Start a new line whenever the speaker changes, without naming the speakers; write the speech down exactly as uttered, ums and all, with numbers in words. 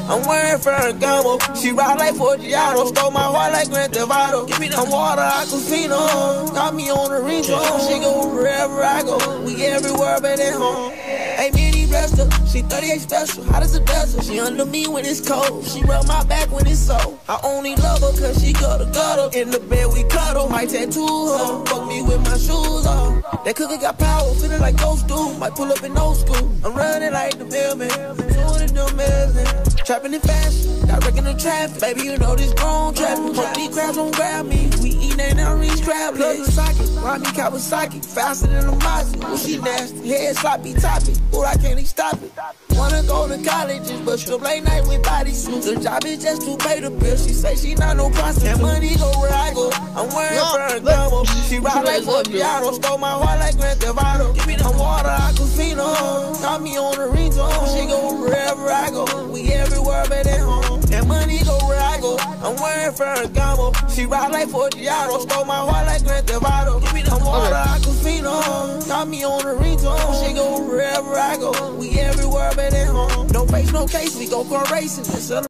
I'm wearing Ferragamo. She ride like Forgiato, stole my heart like Grand Theft Auto. Give me the water, Aquafina. Got me on the ringtone. She go wherever I go. We everywhere but at home. Hey, mini blessed her. She thirty-eight special, hot as a desert. She under me when it's cold. She rub my back when it's so. I only love her cause she gutter gutter. In the bed we cuddle. Might tattoo her. Fuck me with my shoes on. That cookie got power, feeling like ghost do. Might pull up in old school. I'm running like the mailman. Doing it dumb ass. Trapping in fashion, directing the traffic. Baby, you know this grown trapping. Hope these crabs don't grab me. We eat and now reach crab legs. Socket, Rodney Kawasaki, faster than a Mazda. Well, she nasty, head sloppy, toppy. Ooh, I can't even stop it. Wanna go to college, but strip late night with bodysuits. The job is just to pay the bill. She say she not no prostitute. And money go where I go. I'm wearing Ferragamo. She ride like Forgiato, stole my heart like Grand Theft Auto. Give me the water, Aquafina. Got me on the ringtone. She go wherever I go. We everywhere but at home. And money go where I go. I'm wearing Ferragamo. She ride like Forgiato, stole my heart like Grand Theft Auto. Give me the water, Aquafina. Got me on the ringtone. She go wherever I go. We everywhere but at home. No face, no case, we go car racing.